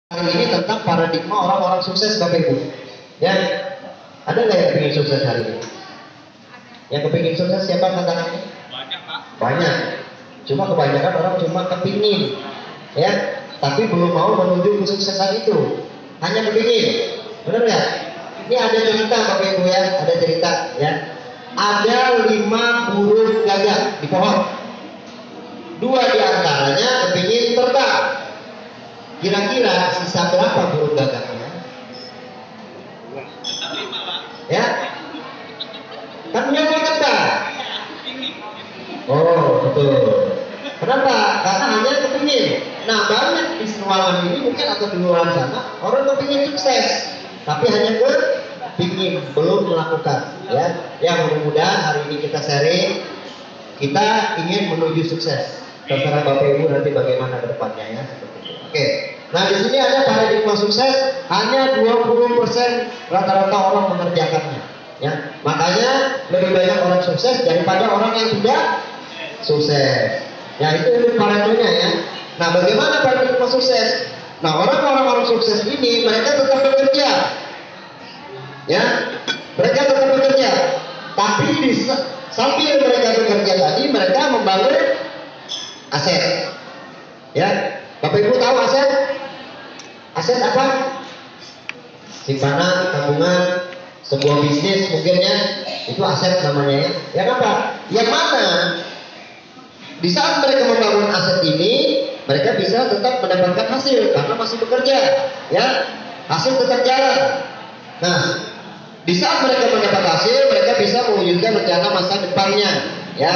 Hari ini tentang paradigma orang-orang sukses Bapak Ibu. Ya, ada nggak yang kepingin sukses hari ini? Yang kepingin sukses siapa tantangannya? Banyak Pak. Banyak. Cuma kebanyakan orang cuma kepingin, ya, tapi belum mau menuju kesuksesan itu. Hanya kepingin, benar nggak? Ini ada cerita Bapak Ibu ya, ada cerita ya. Ada 5 burung gagak di pohon. 2 diantaranya kepingin terbang. Kira-kira sisa berapa burung gagaknya? Ya, kan punya mau terbang. Oh betul. Kenapa? Karena hanya kepingin. Nah banyak di ruangan ini mungkin atau di luar sana orang kepingin sukses, tapi hanya kepingin, belum melakukan. Ya, yang mudah-mudahan hari ini kita sharing, kita ingin menuju sukses. Terserah Bapak Ibu nanti bagaimana ke depannya ya. Oke. Nah di sini ada paradigma sukses, hanya 20% rata-rata orang mengerjakannya. Ya, makanya lebih banyak orang sukses daripada orang yang tidak sukses. Ya itu paradigmanya ya. Nah bagaimana paradigma sukses? Nah orang-orang sukses ini mereka tetap bekerja. Ya, mereka tetap bekerja. Tapi sambil mereka bekerja tadi mereka membangun aset. Ya, Bapak Ibu tahu aset? Aset apa? Simpanan, tabungan, sebuah bisnis mungkin ya, itu aset namanya ya. Yang apa? Yang mana? Di saat mereka membangun aset ini, mereka bisa tetap mendapatkan hasil karena masih bekerja, ya. Hasil tetap jalan. Nah, di saat mereka mendapat hasil, mereka bisa mewujudkan rencana masa depannya, ya.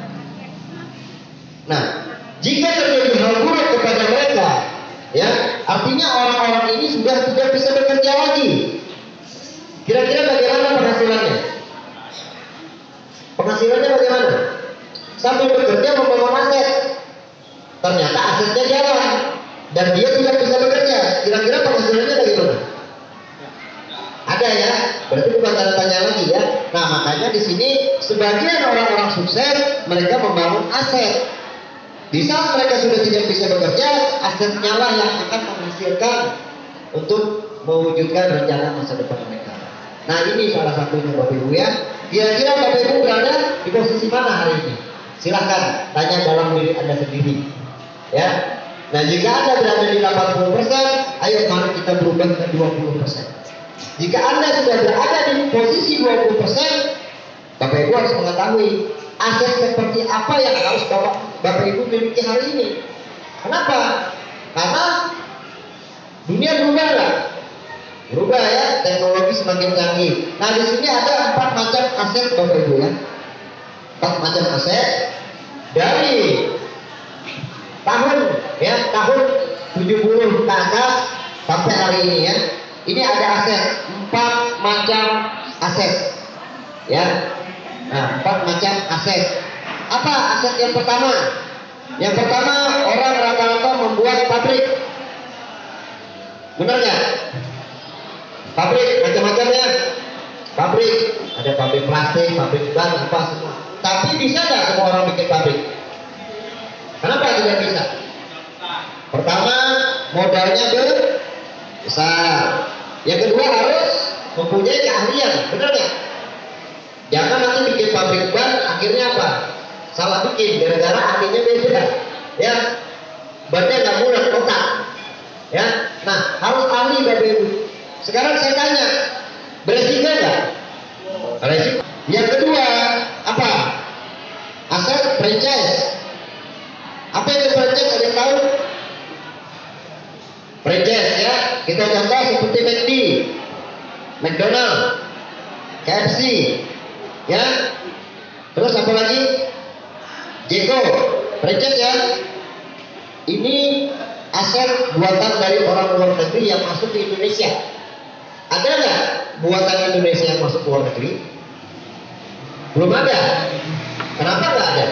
Nah, jika terjadi hal buruk kepada mereka, ya, artinya orang-orang ini sudah tidak bisa bekerja lagi. Kira-kira bagaimana penghasilannya? Penghasilannya bagaimana? Sambil bekerja membangun aset, ternyata asetnya jalan dan dia tidak bisa bekerja. Kira-kira penghasilannya bagaimana? Ada ya, berarti bukan tanda tanya lagi ya. Nah makanya di sini sebagian orang-orang sukses mereka membangun aset. Di saat mereka sudah tidak bisa bekerja, asetnya lah yang akan menghasilkan untuk mewujudkan rencana masa depan mereka. Nah ini salah satunya Bapak Ibu ya. Kira-kira Bapak Ibu berada di posisi mana hari ini? Silahkan tanya dalam diri Anda sendiri. Ya. Nah jika Anda berada di 80%, ayo mari kita berubah ke 20%. Jika Anda sudah berada di posisi 20%, Bapak Ibu harus mengetahui aset seperti apa yang harus Bapak Ibu miliki hari ini. Kenapa? Karena dunia berubah lah. Berubah ya, teknologi semakin canggih. Nah di sini ada 4 macam aset Bapak Ibu ya. 4 macam aset dari tahun 70 ke atas sampai hari ini ya. Ini ada aset 4 macam aset ya. Nah 4 macam aset. Apa aset yang pertama? Yang pertama orang rata-rata membuat pabrik. Benar nggak? Pabrik macam-macam ya. Pabrik ada pabrik plastik, pabrik ban apa semua. Tapi bisa nggak semua orang bikin pabrik? Kenapa tidak bisa? Pertama modalnya besar. Yang kedua harus mempunyai keahlian, benar nggak? Jangan nanti bikin pabrik ban, akhirnya apa? Salah bikin, gara-gara ahlinya beda. Ya, bannya nggak bulat, kotak. Ya, nah harus ahli Bapak Ibu. Sekarang saya tanya, beresiko nggak? Beresiko. Yang kedua apa? Aset franchise. Apa itu franchise? Ada yang tahu? Franchise ya, kita contoh seperti McD, McDonald, KFC, ya. Terus apa lagi? Jeko, franchise ya. Ini aset buatan dari orang luar negeri yang masuk ke Indonesia. Ada nggak buatan Indonesia yang masuk ke luar negeri? Belum ada. Kenapa nggak ada?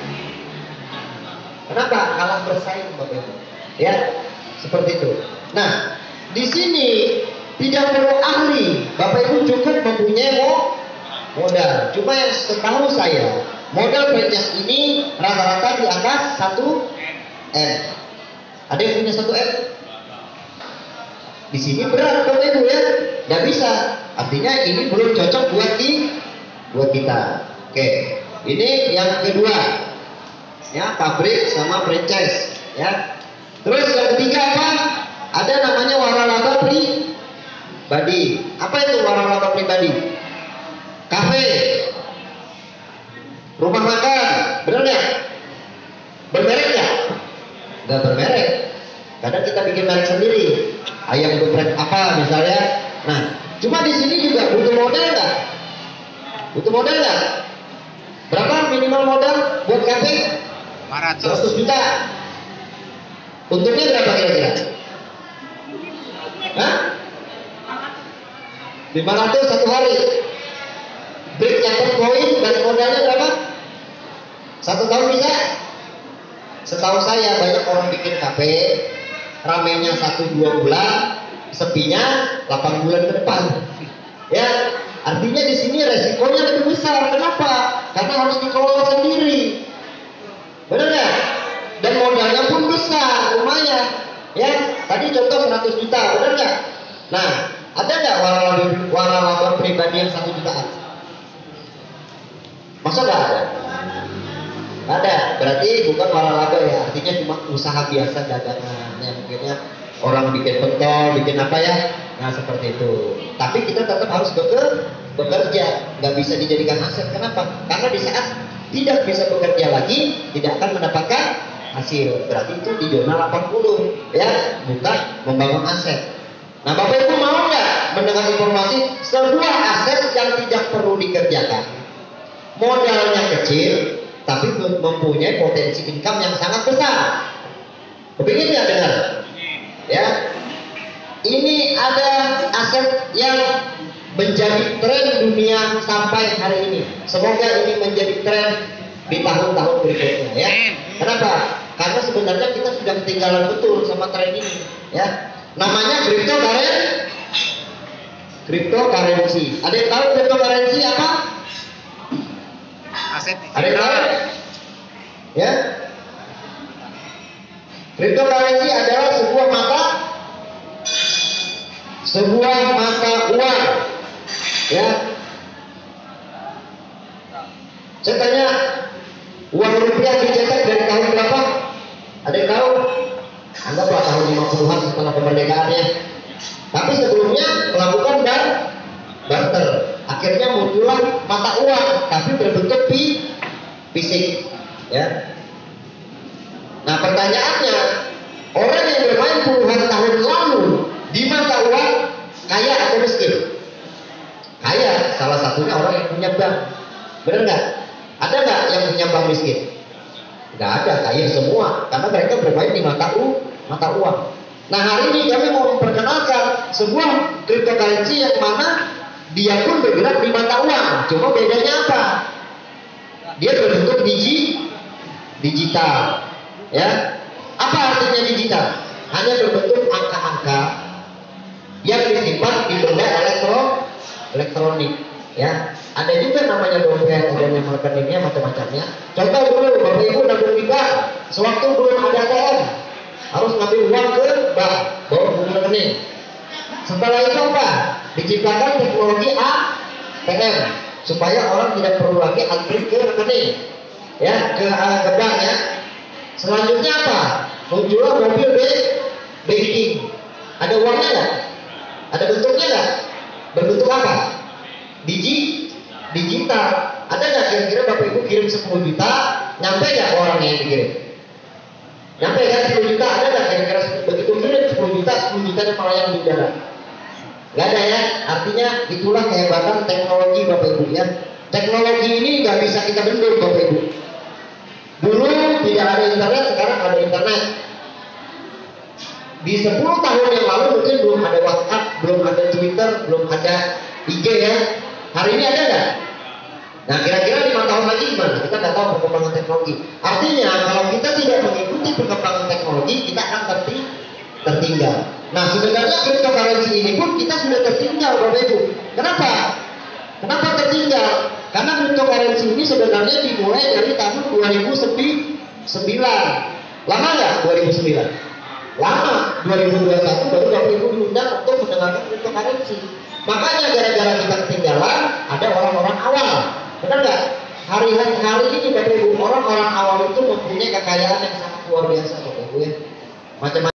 Kenapa? Kalah bersaing Bapak Ibu. Ya. Seperti itu. Nah, di sini tidak perlu ahli. Bapak Ibu cukup mempunyai modal. Cuma yang setahu saya, modal franchise ini rata-rata di atas 1 M. Ada yang punya 1 M? Di sini berat Bapak Ibu ya, nggak bisa. Artinya ini belum cocok buat kita. Oke, ini yang kedua, ya pabrik sama franchise, ya. Terus yang ketiga apa? Ada namanya waralaba pribadi. Apa itu waralaba pribadi? Kafe, rumah makan, benar nggak? Bermerek nggak? Nggak bermerek. Kadang kita bikin merek sendiri. Ayam geprek apa misalnya. Nah, cuma di sini juga butuh modal nggak? Butuh modal nggak? Berapa minimal modal buat kafe? 100 juta. Untungnya berapa kira-kira? Hah? 500 satu hari. Break dapat poin dan modalnya berapa? 1 tahun bisa? Setahu saya banyak orang bikin kafe, ramenya 1-2 bulan, sepinya 8 bulan ke depan. Ya, artinya di sini resikonya lebih besar. Kenapa? Karena harus dikelola sendiri. Benar nggak? Dan modalnya pun besar, lumayan. Ya, tadi contoh 100 juta, benar nggak? Nah, ada nggak waralaba pribadi yang 1 jutaan? Masa nggak ada? Ada, berarti bukan waralaba ya, artinya cuma usaha biasa dagangan ya, mungkinnya orang bikin pentol, bikin apa ya, nah seperti itu. Tapi kita tetap harus bekerja, nggak bisa dijadikan aset. Kenapa? Karena di saat tidak bisa bekerja lagi, tidak akan mendapatkan hasil. Berarti itu di zona 80 ya, bukan membangun aset. Nah Bapak Ibu mau nggak mendengar informasi sebuah aset yang tidak perlu dikerjakan, modalnya kecil, tapi mempunyai potensi income yang sangat besar. Kepingin nggak dengar? Ya, ini ada aset yang menjadi tren dunia sampai hari ini. Semoga ini menjadi tren di tahun-tahun berikutnya. Ya, kenapa? Karena sebenarnya kita sudah ketinggalan betul sama tren ini. Ya, namanya cryptocurrency. Ada yang tahu cryptocurrency apa? Aset Ada yang tahu? Ya, cryptocurrency adalah sebuah mata uang. Ya, saya tanya, uang rupiah dicetak dari tahun berapa? Ada yang tahu? Anggaplah tahun 50-an setelah kemerdekaannya. Tapi sebelumnya melakukan barter. Akhirnya muncullah mata uang, tapi berbentuk fisik. Ya. Nah pertanyaannya, orang yang bermain puluhan tahun lalu di mata uang kaya atau miskin? Kaya, salah satunya orang yang punya bank. Benar nggak? Ada nggak yang punya bank miskin? Nggak ada, kaya semua, karena mereka bermain di mata uang. Nah hari ini kami mau memperkenalkan sebuah cryptocurrency yang mana dia pun bergerak di mata uang. Cuma bedanya apa? Dia berbentuk digital. Ya, apa artinya digital? Hanya berbentuk angka-angka yang disimpan di benda elektronik. Ya, ada juga namanya dompet, ada yang rekeningnya macam-macamnya. Contoh dulu, Bapak Ibu nabung di bank, sewaktu belum ada ATM, harus ngambil uang ke bank, bawa buku rekening. Setelah itu apa? Diciptakan teknologi ATM supaya orang tidak perlu lagi antri ke rekening, ya, ke bank ya. Selanjutnya apa? Muncullah mobil banking. Ada uangnya nggak? Ada bentuknya nggak? Berbentuk apa? Digital. Ada nggak kira-kira Bapak Ibu kirim 10 juta, nyampe nggak orangnya yang dikirim? Nyampe kan 10 juta, ada nggak kira-kira begitu kirim 10 juta nya melayang di udara? Nggak ada ya. Artinya itulah kehebatan teknologi Bapak Ibu ya. Teknologi ini nggak bisa kita bendung Bapak Ibu. Dulu tidak ada internet, sekarang ada internet. Di 10 tahun yang lalu mungkin belum ada WhatsApp, belum ada Twitter, belum ada IG ya. Hari ini ada nggak? Nah kira-kira 5 tahun lagi gimana? Kita nggak tahu perkembangan teknologi. Artinya kalau kita tidak mengikuti perkembangan teknologi, kita akan tertinggal. Nah sebenarnya cryptocurrency ini pun kita sudah tertinggal Bapak Ibu. Kenapa? Kenapa tertinggal? Karena cryptocurrency ini sebenarnya dimulai dari tahun 2009. Lama nggak 2009? Lama. 2021 baru Bapak Ibu diundang untuk hari ini Bapak Ibu, orang-orang awam itu mempunyai kekayaan yang sangat luar biasa Bapak Ibu ya. Macam